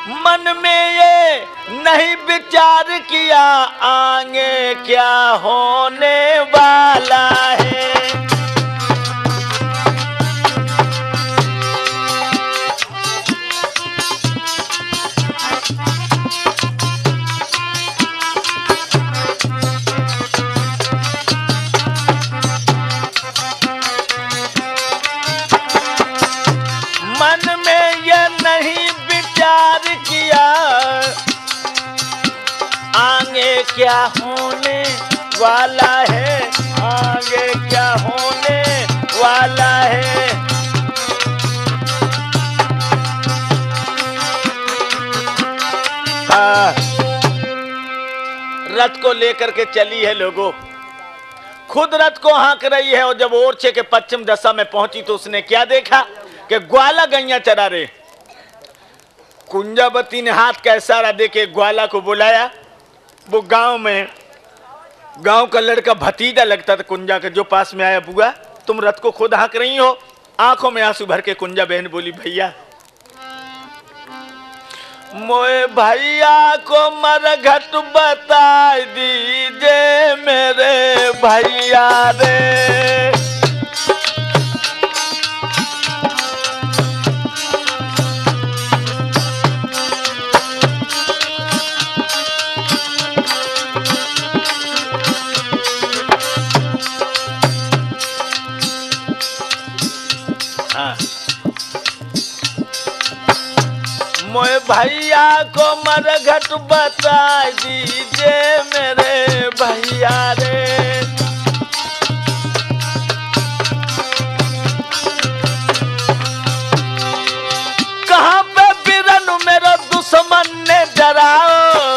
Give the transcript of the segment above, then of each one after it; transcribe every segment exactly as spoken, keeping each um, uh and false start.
मन में ये नहीं विचार किया आगे क्या होने वाला है। मन में ये नहीं विचार किया आगे क्या होने वाला है, आगे क्या होने वाला है। आ, रथ को लेकर के चली है लोगों, खुद रथ को हाँक रही है। और जब ओरछे के पश्चिम दशा में पहुंची तो उसने क्या देखा कि ग्वाला गैया चरा रहे। कुंजावती ने हाथ का इशारा देके ग्वाला को बुलाया। वो गांव में गांव का लड़का भतीजा लगता था कुंजा के, जो पास में आया, बुआ तुम रथ को खुद हाँक रही हो। आंखों में आंसू भर के कुंजा बहन बोली, भैया मोए भैया को मरघट बता दीजिए मेरे भैया रे। मोए भैया को मरघट बता दीजिए मेरे भैया रे। कहाँ पे बिरन मेरा दुश्मन ने डराओ,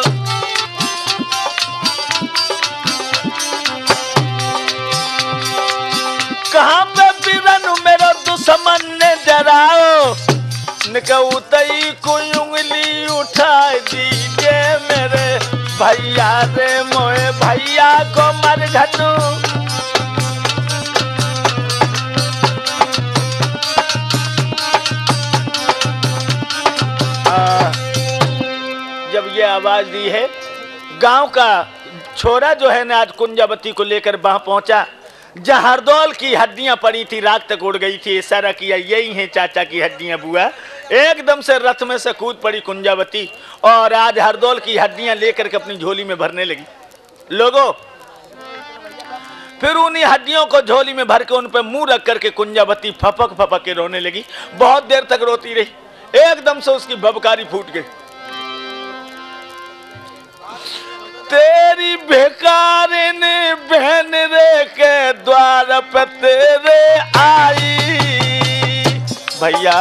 कहाँ पे बिरन मेरा दुश्मन ने डराओ। निकउतई को उंगली उठा दीजिए मेरे भैया रे। मोए भैया को मरघट जब ये आवाज दी है, गांव का छोरा जो है ना आज कुंजावती को लेकर वहां पहुंचा जहां हरदौल की हड्डियां पड़ी थी, रात तक उड़ गई थी। इशारा किया, यही हैं चाचा की हड्डियां बुआ। एकदम से रथ में से कूद पड़ी कुंजावती और आज हरदौल की हड्डियां लेकर के अपनी झोली में भरने लगी। लोगों, फिर उन्हीं हड्डियों को झोली में भर के उन पर मुंह रख करके कुंजावती फपक फपक के रोने लगी। बहुत देर तक रोती रही। एकदम से उसकी बबकारी फूट गई। तेरी बेकारिन बहन रे के द्वार पे तेरे आई। भैया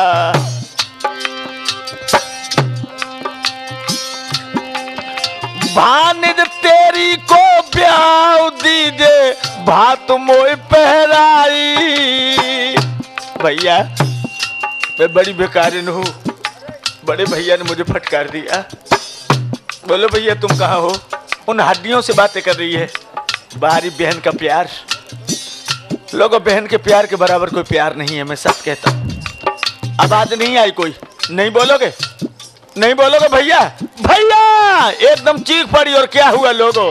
भानिज तेरी को ब्याह दीजे भात मोई पहराई। भैया मैं बड़ी बेकारिन हूँ, बड़े भैया ने मुझे फटकार दिया। बोलो भैया तुम कहाँ हो? उन हड्डियों से बातें कर रही है। बाहरी बहन का प्यार, लोगों बहन के प्यार के बराबर कोई प्यार नहीं है, मैं सच कहता हूँ। आवाज नहीं आई कोई? नहीं बोलोगे? नहीं बोलोगे भैया? भैया एकदम चीख पड़ी। और क्या हुआ लोगों?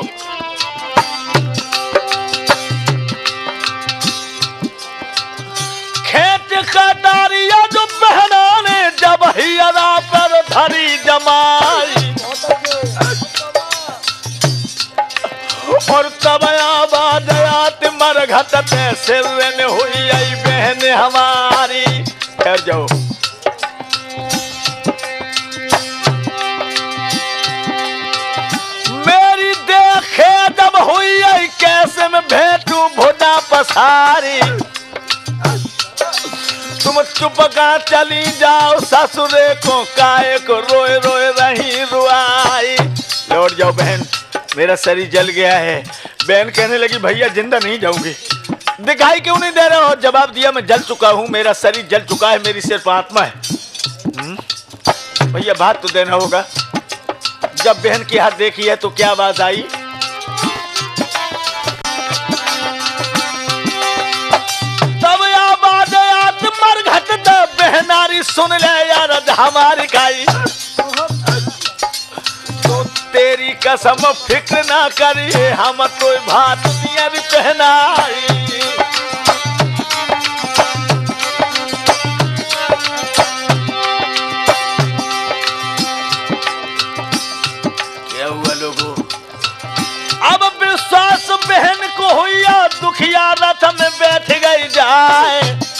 खेत का डारिया जो बहना ने जब हियरा पर धरी जमाई और तब आवाज आती मरघट पे सिर ने हुई आई बहन हमारी। ठहर जाओ। मेरी देखे जब हुई आई कैसे में भेंटू भोटा पसारी। तुम चुप का चली जाओ ससुरे को काहे को रोए रोए रही रुआई। लौट जाओ बहन, मेरा शरीर जल गया है। बहन कहने लगी भैया जिंदा नहीं जाऊंगी। दिखाई क्यों नहीं दे रहे हो? जवाब दिया मैं जल चुका हूं, मेरा शरीर जल चुका है, मेरी सिर्फ आत्मा है। भैया बात तो देना होगा। जब बहन की हाथ देखी है तो क्या आवाज आई? तब आवाज आत मरघट द बहनारी सुन ले यार हमारी खाई। कसम फिक्र ना करिए हम तो भात दियर पहनाई। क्या हुआ लोगों, अब विश्वास बहन को हुआ दुखिया रथ में बैठ गई जाए।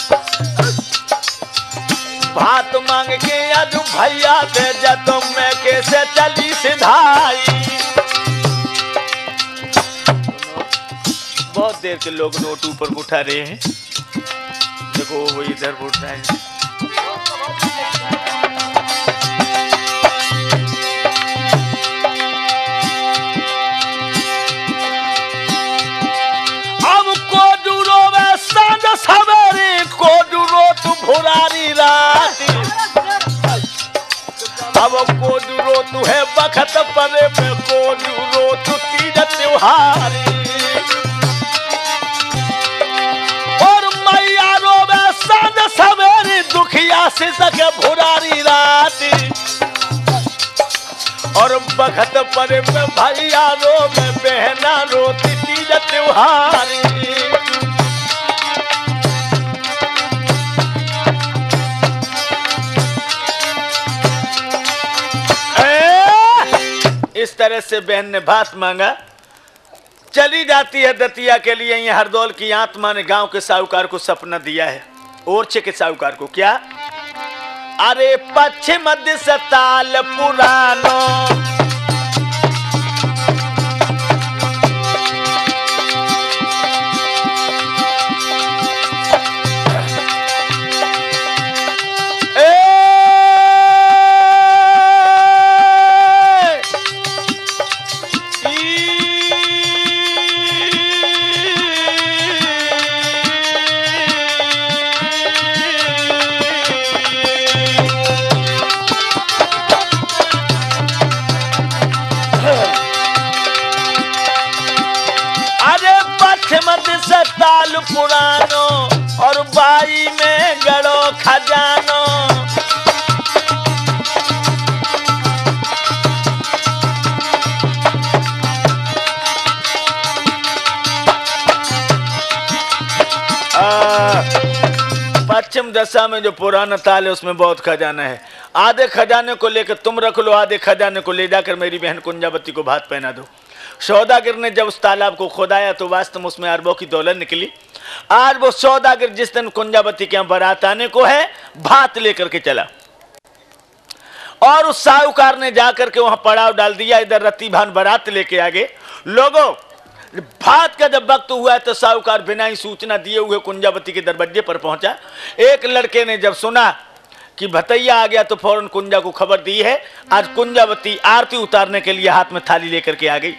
भात मांग के आज भैया दे जा तो मैं कैसे चली सिधाई। बहुत देर के लोग नोट ऊपर उठा रहे हैं, देखो वो इधर उठ रहा है। सवेरे को डूरो तू भुरारी राती, अब को डूरो तू है बखत परे में को डूरो तू तीज त्योहारी। और मैया रोवे सांझ सवेरे दुखिया से सके भुरारी राती, और बखत परे में भैया रोवे बहना रोती तीज त्योहारी। इस तरह से बहन ने भात मांगा, चली जाती है दतिया के लिए। ये हरदौल की आत्मा ने गांव के साहूकार को सपना दिया है, ओरछे के साहूकार को। क्या? अरे पश्चिम दिस ताल पुरानो, ताल पुरानो और बाई में गड़ो खजानो। पश्चिम दशा में जो पुराना ताल है उसमें बहुत खजाना है। आधे खजाने को लेकर तुम रख लो, आधे खजाने को ले जाकर मेरी बहन कुंजावती को भात पहना दो। सौदागर ने जब उस तालाब को खोदाया तो वास्तव में उसमें अरबों की दौलत निकली। आज वो सौदागर जिस दिन कुंजावती के यहाँ बारात आने को है, भात लेकर के चला और उस साहूकार ने जाकर के वहां पड़ाव डाल दिया। इधर रत्ती भान बारात लेके आ गए लोगों। भात का जब वक्त हुआ तो साहूकार बिना ही सूचना दिए हुए कुंजावती के दरवाजे पर पहुंचा। एक लड़के ने जब सुना कि भतैया आ गया तो फौरन कुंजा को खबर दी है। आज कुंजावती आरती उतारने के लिए हाथ में थाली लेकर के आ गई।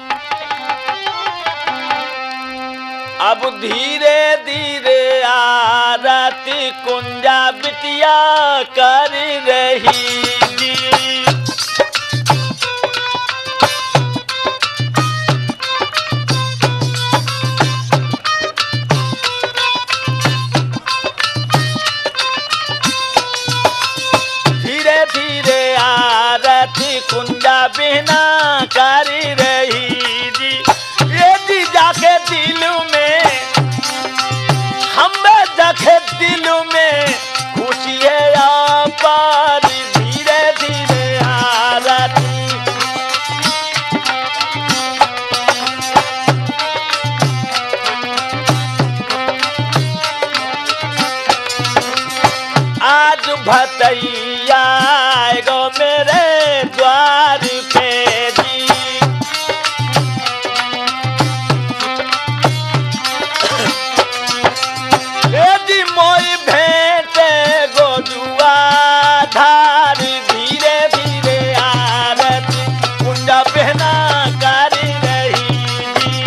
अब धीरे धीरे आरती कुंजा बिटिया कर रही जी। धीरे धीरे आरती कुंजा बिना कर रही जी। ये जी जाके दिल में हमें जाके दिल में खुशी है आपार। धीरे धीरे आरती आज भतैया गो मेरे द्वार पे जी। यदि मोई भेंटे गोजुआ धार। धीरे धीरे आरती कुंजा पहना कर रही जी।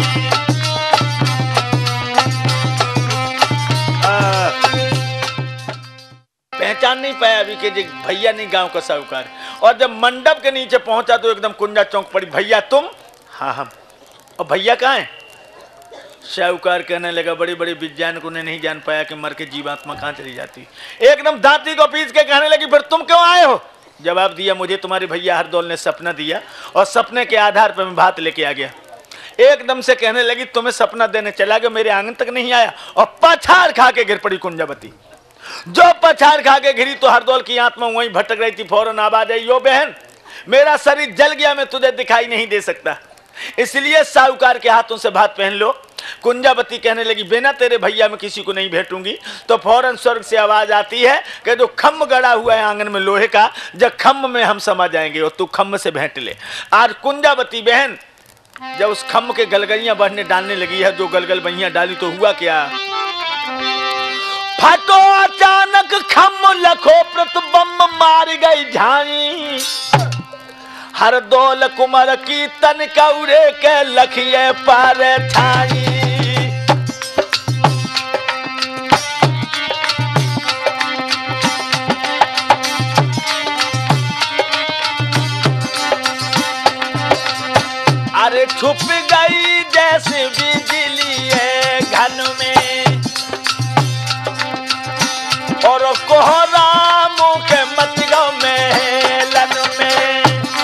पहचान नहीं पाया अभी के जी भैया नहीं गांव का साहूकार। और जब मंडप के नीचे पहुंचा तो एकदम कुंजा चौंक पड़ी। भैया तुम? हाँ हम। और भैया कहाँ है? साहूकार कहने लगा बड़ी बड़ी विज्ञान को नहीं जान पाया कि मर के जीवात्मा कहाँ चली जाती। एकदम दांती को पीस के कहने लगी फिर तुम क्यों आए हो? जवाब दिया, मुझे तुम्हारे भैया हरदौल ने सपना दिया और सपने के आधार पर मैं भात लेके आ गया। एकदम से कहने लगी, तुम्हें सपना देने चला गया, मेरे आंगन तक नहीं आया और पछाड़ खा के गिर पड़ी कुंजावती। जो पछाड़ खा के गिरी तो हरदौल की आत्मा वहीं भटक रही थी, फौरन आवाज आई, यो बहन मेरा शरीर जल गया, मैं तुझे दिखाई नहीं दे सकता, इसलिए साहूकार के हाथों से भात पहन लो। कुंजावती कहने लगी, बिना तेरे भैया में किसी को नहीं भेटूंगी। तो फौरन स्वर्ग से आवाज आती है कि जो खम्भ गड़ा हुआ है आंगन में लोहे का, जब खम्भ में हम समा जाएंगे और तू खम्भ से भेंट ले। आज कुंजावती बहन जब उस खम्भ के गलगलियां बढ़ने डालने लगी है, जो गलगल बहियां डाली तो हुआ क्या, फटो अचानक खम्भ लखो प्रतिबंब मार गई झाई, हरदौल कुमार की तन कौरे के लखिए पार ठाई। अरे छुप गई जैसे बिजली है घन में, और कोहरा मुँह के मचगो में लन में।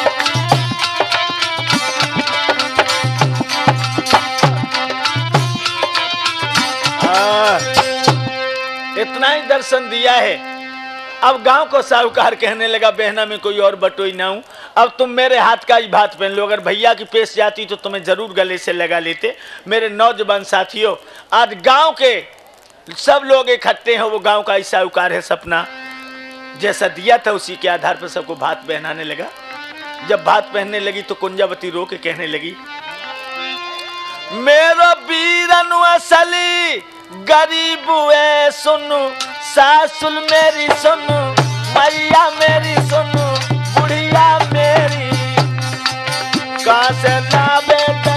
इतना ही दर्शन दिया है। अब गांव को साहूकार कहने लगा, बहना में कोई और बटोई ना हूं, अब तुम मेरे हाथ का ही भात पहन लो। अगर भैया की पेश जाती तो तुम्हें जरूर गले से लगा लेते। मेरे नौजवान साथियों, आज गांव के सब लोग इकट्ठे हैं, वो गांव का ही साहूकार है। सपना जैसा दिया था उसी के आधार पर सबको भात पहनाने लगा। जब भात पहनने लगी तो कुंजावती रो के कहने लगी, मेरो बीरन असली गरीब है सुनु, सासुल मेरी सुनु, मैया मेरी सुनु, बुढ़िया मेरी, कहाँ से लावे